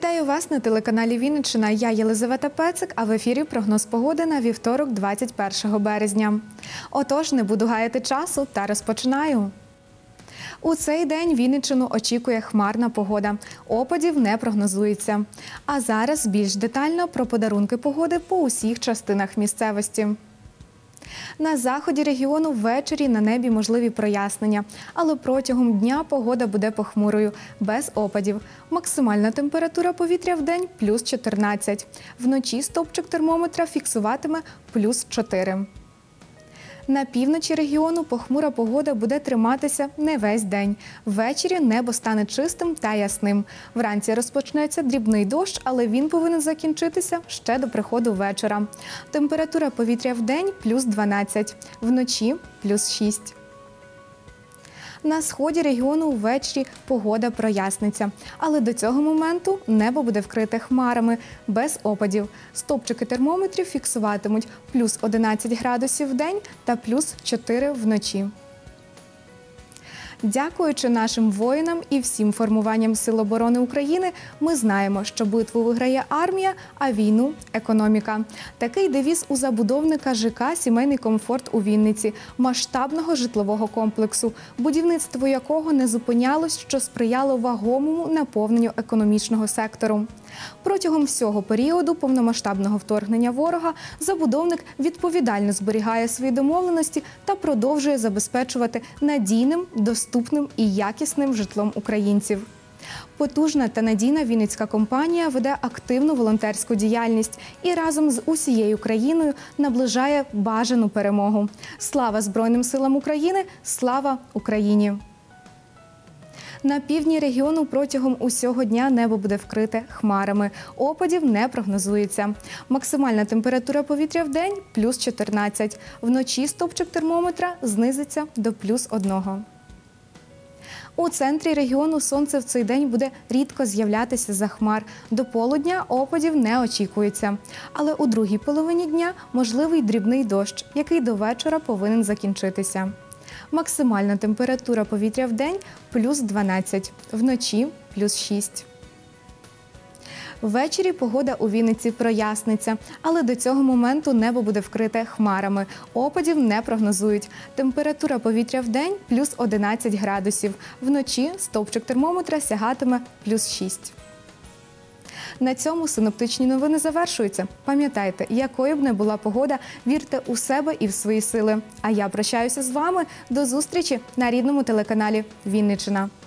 Вітаю вас на телеканалі Вінниччина. Я Єлизавета Пецик, а в ефірі прогноз погоди на вівторок, 21 березня. Отож, не буду гаяти часу та розпочинаю. У цей день Вінниччину очікує хмарна погода. Опадів не прогнозується. А зараз більш детально про подарунки погоди по усіх частинах місцевості. На заході регіону ввечері на небі можливі прояснення, але протягом дня погода буде похмурою, без опадів. Максимальна температура повітря в день – плюс 14. Вночі стовпчик термометра фіксуватиме плюс 4. На півночі регіону похмура погода буде триматися не весь день. Ввечері небо стане чистим та ясним. Вранці розпочнеться дрібний дощ, але він повинен закінчитися ще до приходу вечора. Температура повітря в день – плюс 12, вночі – плюс 6. На сході регіону ввечері погода проясниться, але до цього моменту небо буде вкрите хмарами, без опадів. Стовпчики термометрів фіксуватимуть плюс 11 градусів в день та плюс 4 вночі. Дякуючи нашим воїнам і всім формуванням Сил оборони України, ми знаємо, що битву виграє армія, а війну – економіка. Такий девіз у забудовника ЖК «Сімейний комфорт» у Вінниці, масштабного житлового комплексу, будівництво якого не зупинялось, що сприяло вагомому наповненню економічного сектору. Протягом всього періоду повномасштабного вторгнення ворога забудовник відповідально зберігає свої домовленості та продовжує забезпечувати надійним, доступним і якісним житлом українців. Потужна та надійна вінницька компанія веде активну волонтерську діяльність і разом з усією країною наближає бажану перемогу. Слава Збройним силам України! Слава Україні! На півдні регіону протягом усього дня небо буде вкрите хмарами. Опадів не прогнозується. Максимальна температура повітря в день – плюс 14. Вночі стовпчик термометра знизиться до плюс 1. У центрі регіону сонце в цей день буде рідко з'являтися за хмар. До полудня опадів не очікується. Але у другій половині дня можливий дрібний дощ, який до вечора повинен закінчитися. Максимальна температура повітря в день – плюс 12, вночі – плюс 6. Ввечері погода у Вінниці проясниться, але до цього моменту небо буде вкрите хмарами. Опадів не прогнозують. Температура повітря в день – плюс 11 градусів. Вночі стовпчик термометра сягатиме плюс 6. На цьому синоптичні новини завершуються. Пам'ятайте, якою б не була погода, вірте у себе і в свої сили. А я прощаюся з вами. До зустрічі на рідному телеканалі Вінниччина.